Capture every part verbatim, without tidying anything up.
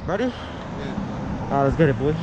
Ready? Yeah. Alright, let's get it, boy.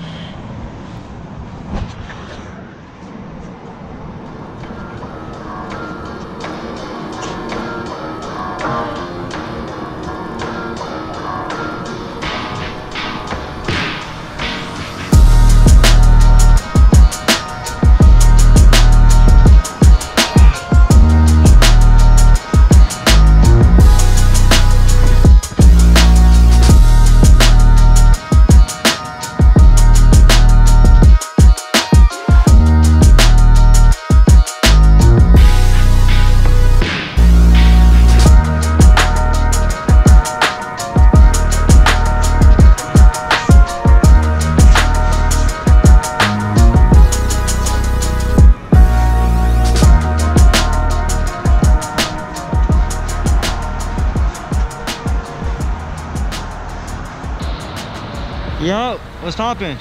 Yo, what's poppin'?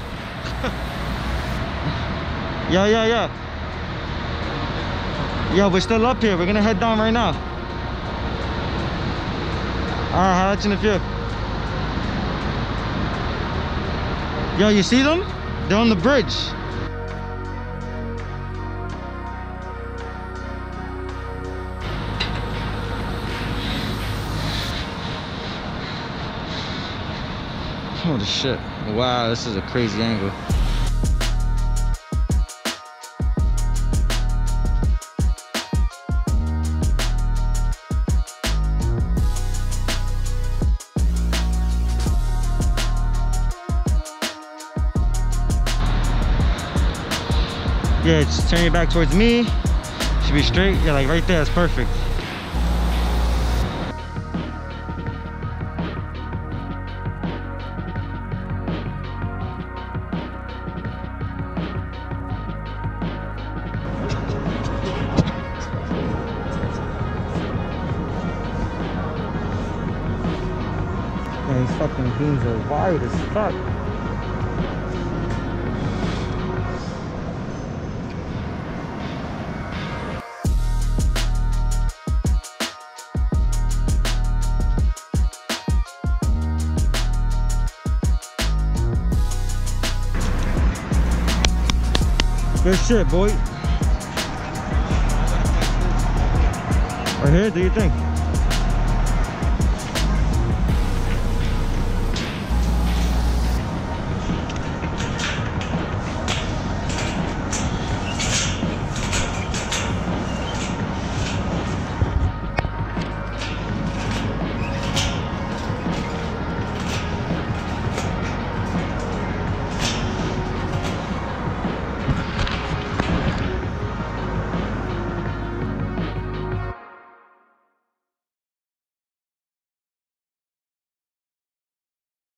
Yo, yo, yo. Yo, we're still up here. We're gonna head down right now. Alright, how about you in a few? Yo, you see them? They're on the bridge. Holy shit. Wow, this is a crazy angle. Yeah, just turn your back towards me. Should be straight. Yeah, like right there. That's perfect. Man, these fucking beams are wide as fuck. Good shit, boy. Right here, do you think?